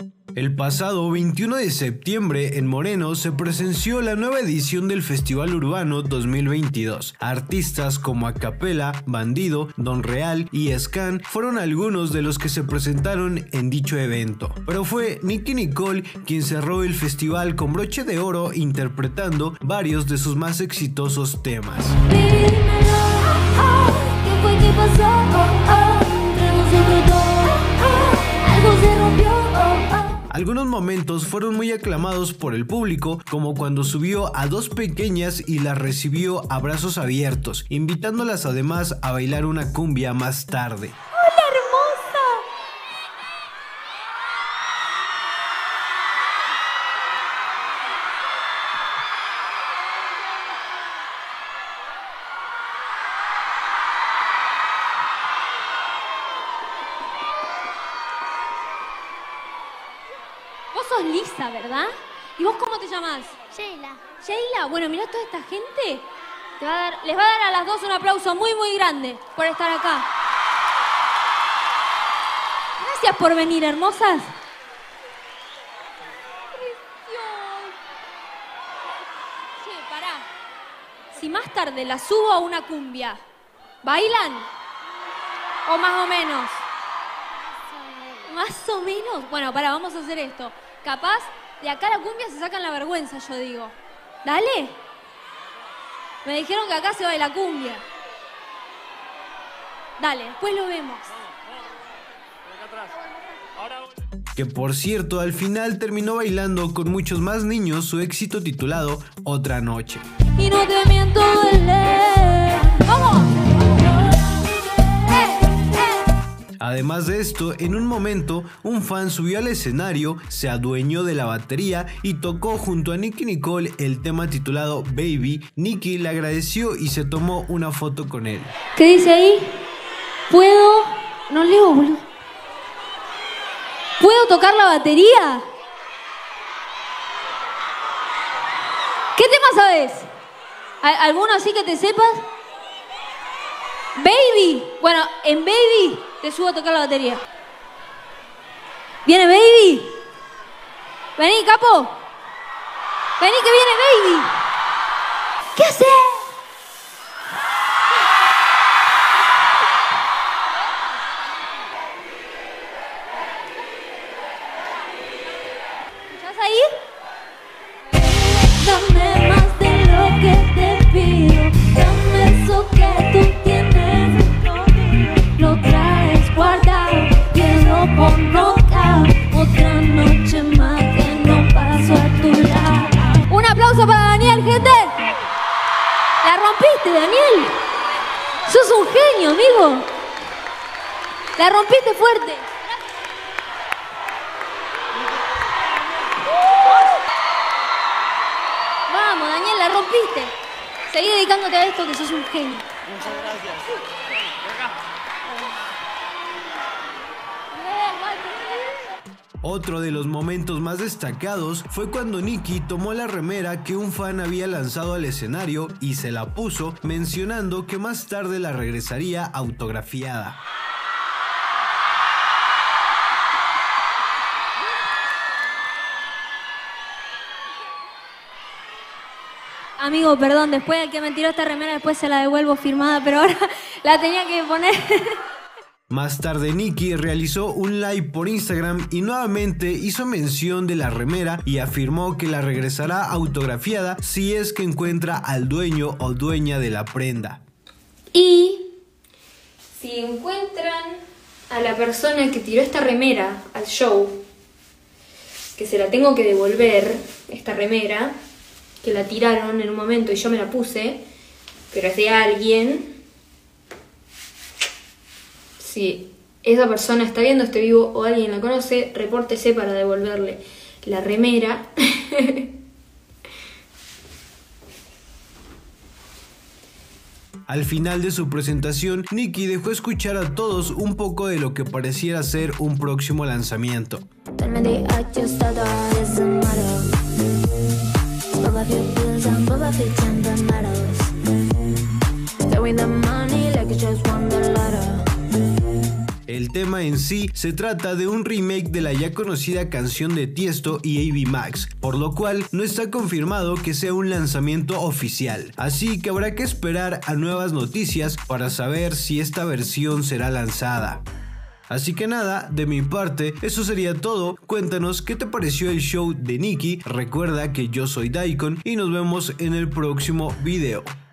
El pasado 21 de septiembre en Moreno se presenció la nueva edición del Festival Urbano 2022. Artistas como Acapela, Bandido, Don Real y Scan fueron algunos de los que se presentaron en dicho evento. Pero fue Nicki Nicole quien cerró el festival con broche de oro interpretando varios de sus más exitosos temas. Algunos momentos fueron muy aclamados por el público, como cuando subió a dos pequeñas y las recibió a brazos abiertos, invitándolas además a bailar una cumbia más tarde. ¡Hola, hermosa! Vos sos Lisa, ¿verdad? ¿Y vos cómo te llamás? Sheila. Sheila, bueno, mirá toda esta gente. Les va a dar a las dos un aplauso muy, muy grande por estar acá. Gracias por venir, hermosas. Che, pará. Si más tarde la subo a una cumbia, ¿bailan? ¿O más o menos? ¿Más o menos? Bueno, pará, vamos a hacer esto. Capaz, de acá a la cumbia se sacan la vergüenza, yo digo. ¿Dale? Me dijeron que acá se baila cumbia. Dale, después lo vemos. Que por cierto, al final terminó bailando con muchos más niños su éxito titulado Otra Noche. Y no te miento, ¡vamos! Además de esto, en un momento, un fan subió al escenario, se adueñó de la batería y tocó junto a Nicki Nicole el tema titulado Baby. Nicki le agradeció y se tomó una foto con él. ¿Qué dice ahí? ¿Puedo? No leo, boludo. ¿Puedo tocar la batería? ¿Qué tema sabes? ¿Alguno así que te sepas? Baby. Bueno, en Baby te subo a tocar la batería. ¿Viene Baby? Vení, capo. Vení que viene Baby. ¿Qué haces? ¿Escuchás ahí? Dame más de lo que te pido. Dame eso que tú tienes. Lo traes guardado, quiero por nocaut. Otra noche más que no paso a tu lado. Un aplauso para Daniel, gente. La rompiste, Daniel. Sos un genio, amigo. La rompiste fuerte. Vamos, Daniel, la rompiste. Seguí dedicándote a esto, que sos un genio. Muchas gracias. Otro de los momentos más destacados fue cuando Nicki tomó la remera que un fan había lanzado al escenario y se la puso, mencionando que más tarde la regresaría autografiada. Amigo, perdón, después el que me tiró esta remera, después se la devuelvo firmada, pero ahora la tenía que poner. Más tarde Nicki realizó un live por Instagram y nuevamente hizo mención de la remera y afirmó que la regresará autografiada si es que encuentra al dueño o dueña de la prenda. Y si encuentran a la persona que tiró esta remera al show, que se la tengo que devolver, esta remera, que la tiraron en un momento y yo me la puse, pero es de alguien. Si esa persona está viendo este vivo o alguien la conoce, repórtese para devolverle la remera. Al final de su presentación, Nicki dejó escuchar a todos un poco de lo que pareciera ser un próximo lanzamiento. El tema en sí se trata de un remake de la ya conocida canción de Tiesto y AB Max, por lo cual no está confirmado que sea un lanzamiento oficial, así que habrá que esperar a nuevas noticias para saber si esta versión será lanzada. Así que nada, de mi parte, eso sería todo. Cuéntanos qué te pareció el show de Nicki. Recuerda que yo soy Daikon y nos vemos en el próximo video.